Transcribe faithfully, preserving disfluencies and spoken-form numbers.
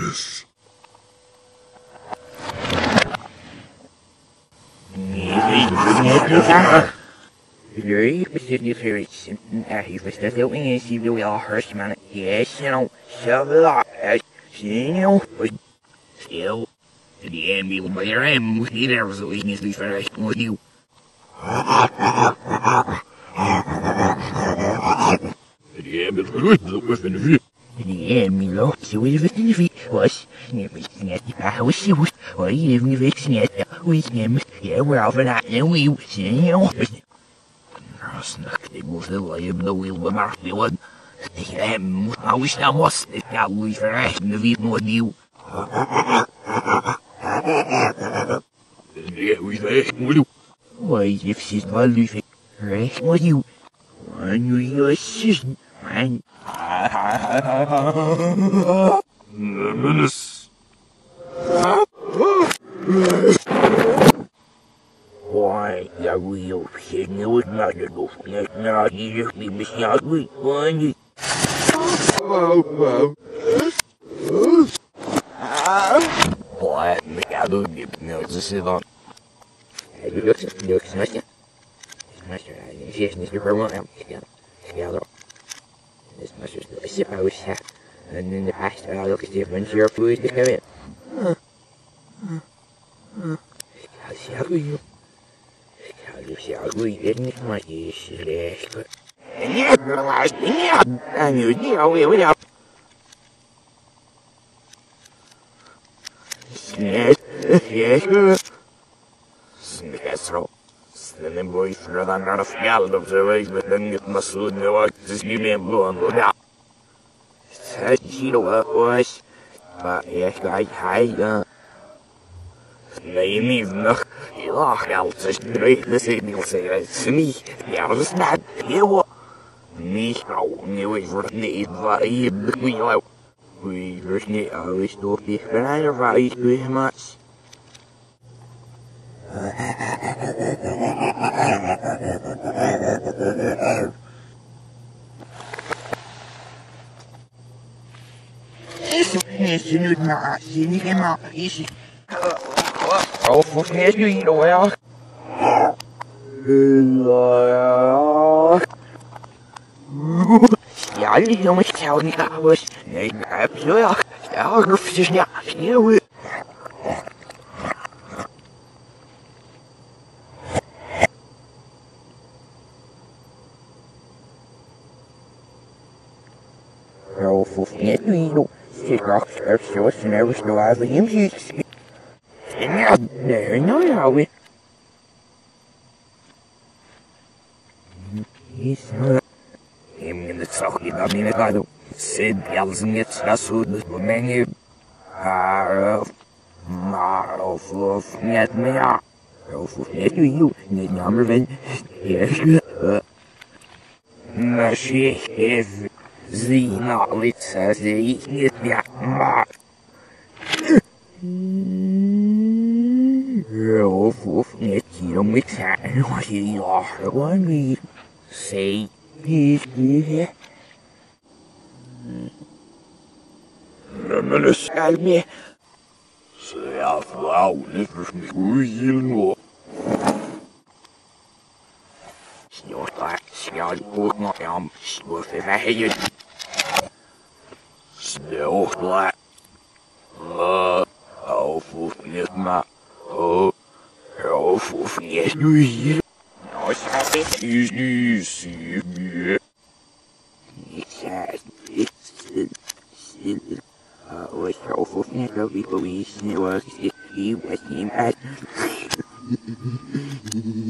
Very specific variation. He was the building is he will all hurt man. Yes, you know, so lot as you know, but still, the end will be there and he there was a weakness to finish with you. The end will be the weapon of you. The end, Milo, so we have in the was never snatched. I was you, or you live with snatched. We snatched, yeah, we're over that, and we, you know. Snack, they move the way of the wheel of our blood. Them, I wish I was the guy we fresh in the vehicle with you. Yeah, we fresh with you. Why, if she's not living, fresh with you. When you're assistant, man. Why, the real signal was not a good thing. Not easy to be shot with one. Why, the other dip knows the silver. Have you looked at the look, Smasher? Smasher, I didn't see Mister Vermont. Together. This Smasher's the sip I was at. And in the past, I look at different your food to come in. Huh. Huh. Huh. How do you? We didn't want you to but yeah, yeah, I knew you we went up. Yes, yes, Snatchro. Slim boy for the not of gallop of the way, but then it must would know what this you may blow on the out. Said you know what was, but yes, I hide, uh. Nee, niet nog. Heel geld is de de signal zeggen ze niet. Ja, dat is net heel. Niet nou, nieuw voor het niet wat je bedoelt. We dus niet alles door die kleine reis weer maakt. Is je nu maar, je niet helemaal is. Oh, voor het nu hier wel. Ja, die jongens stel niet alles. Nee, ik heb zo ja. Ja, ik hoef dus niet. Sneeuw. Oh, voor het nu hier. Ik dacht, er is zoals een ergens nog uit hem ziet. Ja, nee, nou ja, we. Is er. In de zag je dat niet meer gaat doen. Zit als niet dat zo dus ben je. Maar of. Maar of of niet meer. Of of niet nu, niet jammer ben. Yes. Maar ze heeft. Zie nou iets, ze niet meer. Maar. Of of niet hier met zijn was je hier gewoon weer. Say, he's here. Men is er mee. Say, af, wauw, dit is niet goed hier nog. Snort daar, snel ook nog aan, snort even heen. Snel daar. Uh, of of niet maar. Oh, of of niet nu hier. Nou, schat, dit is nu zie je. Ik zei, dit is oh, ik geloof of niet dat ik police niet was. Ik was niet uit.